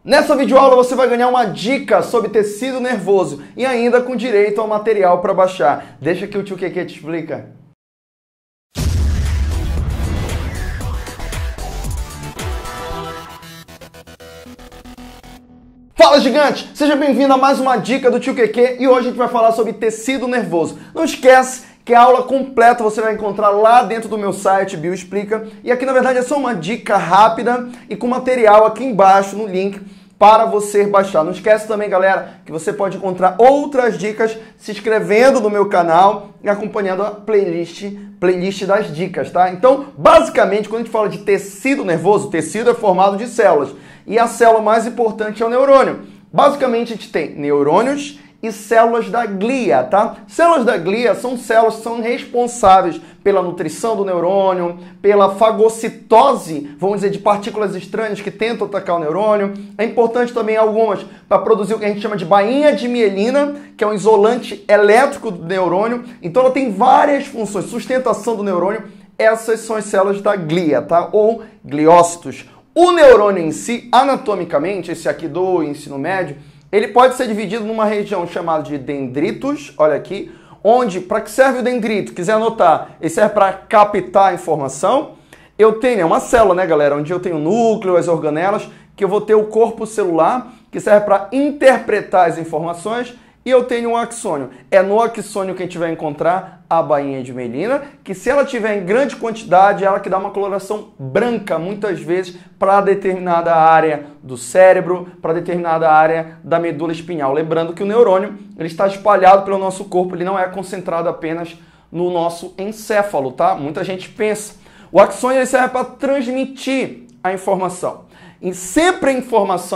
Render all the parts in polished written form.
Nessa videoaula você vai ganhar uma dica sobre tecido nervoso e ainda com direito ao material para baixar. Deixa que o tio Keke te explica. Fala, gigante! Seja bem-vindo a mais uma dica do tio Keke e hoje a gente vai falar sobre tecido nervoso. Não esquece que a aula completa você vai encontrar lá dentro do meu site, Bioexplica. E aqui, na verdade, é só uma dica rápida e com material aqui embaixo no link para você baixar. Não esquece também, galera, que você pode encontrar outras dicas se inscrevendo no meu canal e acompanhando a playlist das dicas, tá? Então, basicamente, quando a gente fala de tecido nervoso, o tecido é formado de células. E a célula mais importante é o neurônio. Basicamente, a gente tem neurônios e células da glia, tá? Células da glia são células que são responsáveis pela nutrição do neurônio, pela fagocitose, vamos dizer, de partículas estranhas que tentam atacar o neurônio. É importante também algumas para produzir o que a gente chama de bainha de mielina, que é um isolante elétrico do neurônio. Então ela tem várias funções, sustentação do neurônio. Essas são as células da glia, tá? Ou gliócitos. O neurônio em si, anatomicamente, esse aqui do ensino médio, ele pode ser dividido numa região chamada de dendritos, olha aqui, onde, para que serve o dendrito? Quiser anotar, ele serve para captar a informação. Eu tenho, é uma célula, né, galera, onde eu tenho o núcleo, as organelas, que eu vou ter o corpo celular, que serve para interpretar as informações, e eu tenho um axônio. É no axônio que a gente vai encontrar a bainha de mielina, que se ela tiver em grande quantidade, ela que dá uma coloração branca, muitas vezes, para determinada área do cérebro, para determinada área da medula espinhal. Lembrando que o neurônio ele está espalhado pelo nosso corpo, ele não é concentrado apenas no nosso encéfalo, tá? Muita gente pensa. O axônio ele serve para transmitir a informação. E sempre a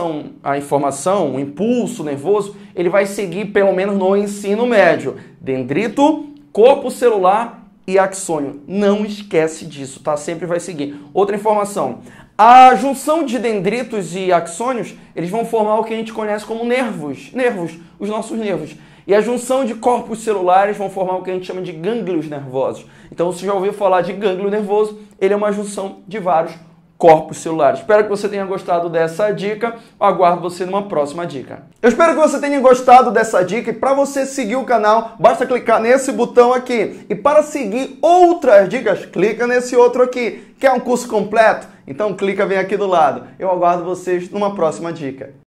informação, o impulso nervoso, ele vai seguir pelo menos no ensino médio. Dendrito, corpo celular e axônio. Não esquece disso, tá? Sempre vai seguir. Outra informação. A junção de dendritos e axônios, eles vão formar o que a gente conhece como nervos. Nervos, os nossos nervos. E a junção de corpos celulares vão formar o que a gente chama de gânglios nervosos. Então, você já ouviu falar de gânglio nervoso? Ele é uma junção de vários corpos celulares. Espero que você tenha gostado dessa dica. Aguardo você numa próxima dica. Eu espero que você tenha gostado dessa dica e para você seguir o canal, basta clicar nesse botão aqui. E para seguir outras dicas, clica nesse outro aqui. Quer um curso completo? Então clica bem aqui do lado. Eu aguardo vocês numa próxima dica.